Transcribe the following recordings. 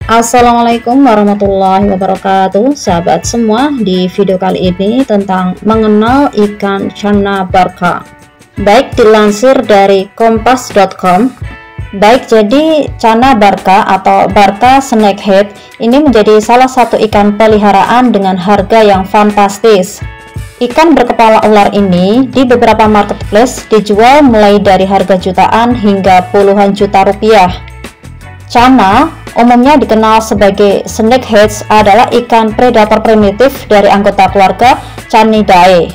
Assalamualaikum warahmatullahi wabarakatuh, sahabat semua. Di video kali ini tentang mengenal ikan Channa Barca. Baik, dilansir dari kompas.com. Baik, jadi Channa Barca atau Barca snakehead ini menjadi salah satu ikan peliharaan dengan harga yang fantastis. Ikan berkepala ular ini di beberapa marketplace dijual mulai dari harga jutaan hingga puluhan juta rupiah. Channa umumnya dikenal sebagai snakeheads, adalah ikan predator primitif dari anggota keluarga Channidae.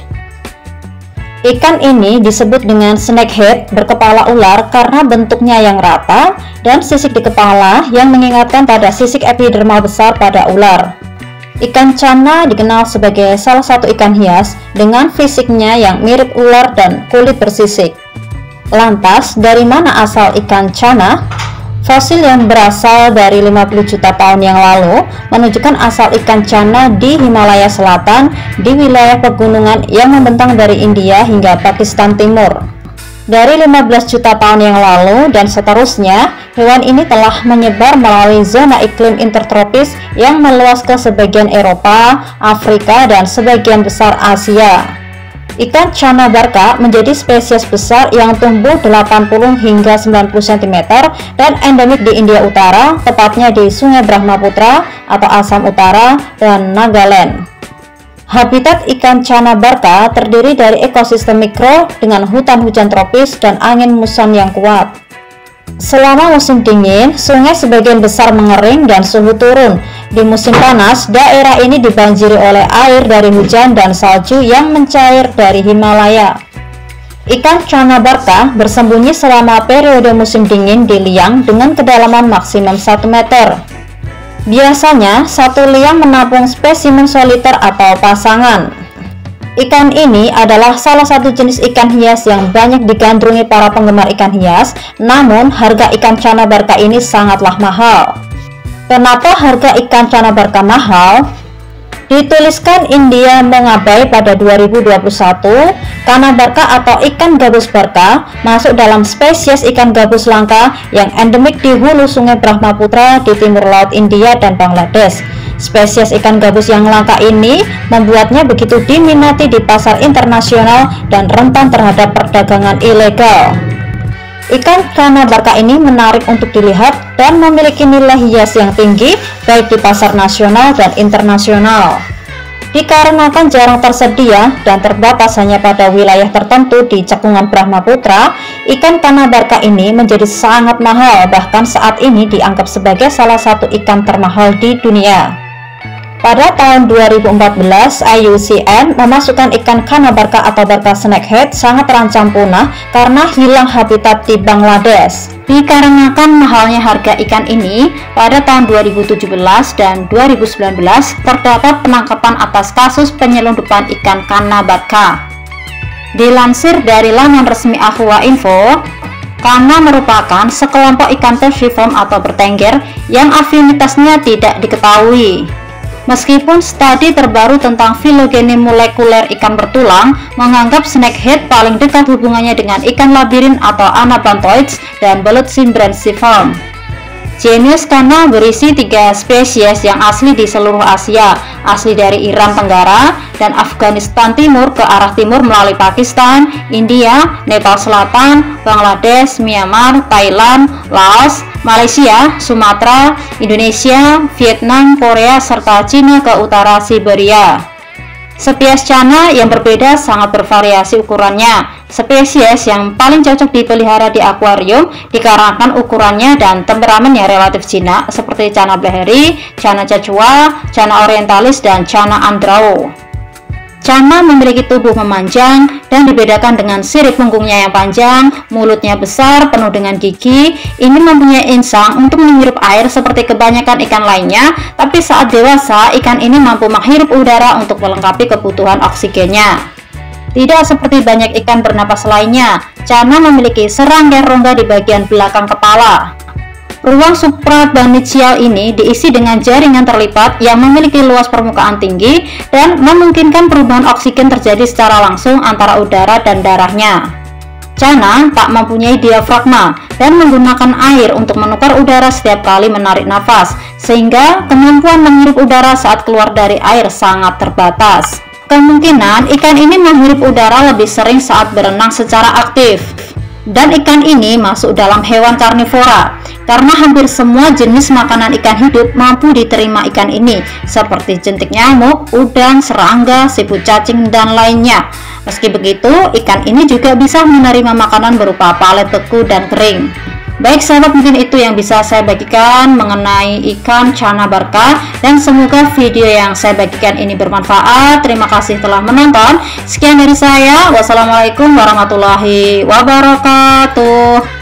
Ikan ini disebut dengan snakehead berkepala ular karena bentuknya yang rata dan sisik di kepala yang mengingatkan pada sisik epidermal besar pada ular. Ikan Channa dikenal sebagai salah satu ikan hias dengan fisiknya yang mirip ular dan kulit bersisik. Lantas, dari mana asal ikan Channa? Fosil yang berasal dari 50 juta tahun yang lalu menunjukkan asal ikan Channa di Himalaya Selatan di wilayah pegunungan yang membentang dari India hingga Pakistan Timur. Dari 15 juta tahun yang lalu dan seterusnya, hewan ini telah menyebar melalui zona iklim intertropis yang meluas ke sebagian Eropa, Afrika, dan sebagian besar Asia. Ikan Channa Barca menjadi spesies besar yang tumbuh 80 hingga 90 cm dan endemik di India Utara, tepatnya di Sungai Brahmaputra atau Assam Utara dan Nagaland. Habitat ikan Channa Barca terdiri dari ekosistem mikro dengan hutan hujan tropis dan angin muson yang kuat. Selama musim dingin, sungai sebagian besar mengering dan suhu turun. Di musim panas, daerah ini dibanjiri oleh air dari hujan dan salju yang mencair dari Himalaya. Ikan Channa Barca bersembunyi selama periode musim dingin di liang dengan kedalaman maksimum 1 meter. Biasanya, satu liang menampung spesimen soliter atau pasangan. Ikan ini adalah salah satu jenis ikan hias yang banyak digandrungi para penggemar ikan hias, namun harga ikan Channa Barca ini sangatlah mahal. Kenapa harga ikan Channa Barca mahal? Dituliskan India mengabai pada 2021, Channa Barca atau ikan gabus Barca masuk dalam spesies ikan gabus langka yang endemik di hulu Sungai Brahmaputra di timur laut India dan Bangladesh. Spesies ikan gabus yang langka ini membuatnya begitu diminati di pasar internasional dan rentan terhadap perdagangan ilegal. Ikan Channa Barca ini menarik untuk dilihat dan memiliki nilai hias yang tinggi baik di pasar nasional dan internasional. Dikarenakan jarang tersedia dan terbatas hanya pada wilayah tertentu di cekungan Brahmaputra, ikan Channa Barca ini menjadi sangat mahal, bahkan saat ini dianggap sebagai salah satu ikan termahal di dunia. Pada tahun 2014, IUCN memasukkan ikan Channa Barca atau Barca snakehead sangat terancam punah karena hilang habitat di Bangladesh. Dikarenakan mahalnya harga ikan ini, pada tahun 2017 dan 2019 terdapat penangkapan atas kasus penyelundupan ikan Channa Barca. Dilansir dari laman resmi Aqua Info, Channa merupakan sekelompok ikan perciform atau bertengger yang afinitasnya tidak diketahui. Meskipun studi terbaru tentang filogeni molekuler ikan bertulang menganggap snakehead paling dekat hubungannya dengan ikan labirin atau Anabantoids dan belut Cymbriciform. Genus Channa berisi 3 spesies yang asli di seluruh Asia, asli dari Iran Tenggara dan Afghanistan Timur ke arah timur melalui Pakistan, India, Nepal Selatan, Bangladesh, Myanmar, Thailand, Laos, Malaysia, Sumatera, Indonesia, Vietnam, Korea, serta Cina ke utara Siberia. Spesies Channa yang berbeda sangat bervariasi ukurannya. Spesies yang paling cocok dipelihara di akuarium dikarenakan ukurannya dan temperamennya relatif jinak seperti Channa bleheri, Channa cachua, Channa orientalis, dan Channa andrao. Channa memiliki tubuh memanjang dan dibedakan dengan sirip punggungnya yang panjang, mulutnya besar, penuh dengan gigi. Ini mempunyai insang untuk menghirup air seperti kebanyakan ikan lainnya, tapi saat dewasa, ikan ini mampu menghirup udara untuk melengkapi kebutuhan oksigennya. Tidak seperti banyak ikan bernapas lainnya, Channa memiliki serangkaian rongga di bagian belakang kepala. Ruang suprabanicial ini diisi dengan jaringan terlipat yang memiliki luas permukaan tinggi dan memungkinkan perubahan oksigen terjadi secara langsung antara udara dan darahnya. Cana tak mempunyai diafragma dan menggunakan air untuk menukar udara setiap kali menarik nafas, sehingga kemampuan menghirup udara saat keluar dari air sangat terbatas. Kemungkinan ikan ini menghirup udara lebih sering saat berenang secara aktif. Dan ikan ini masuk dalam hewan karnivora, karena hampir semua jenis makanan ikan hidup mampu diterima ikan ini, seperti jentik nyamuk, udang, serangga, siput cacing, dan lainnya. Meski begitu, ikan ini juga bisa menerima makanan berupa palet beku dan kering. Baik sahabat, mungkin itu yang bisa saya bagikan mengenai ikan Channa barca, dan semoga video yang saya bagikan ini bermanfaat. Terima kasih telah menonton. Sekian dari saya. Wassalamualaikum warahmatullahi wabarakatuh.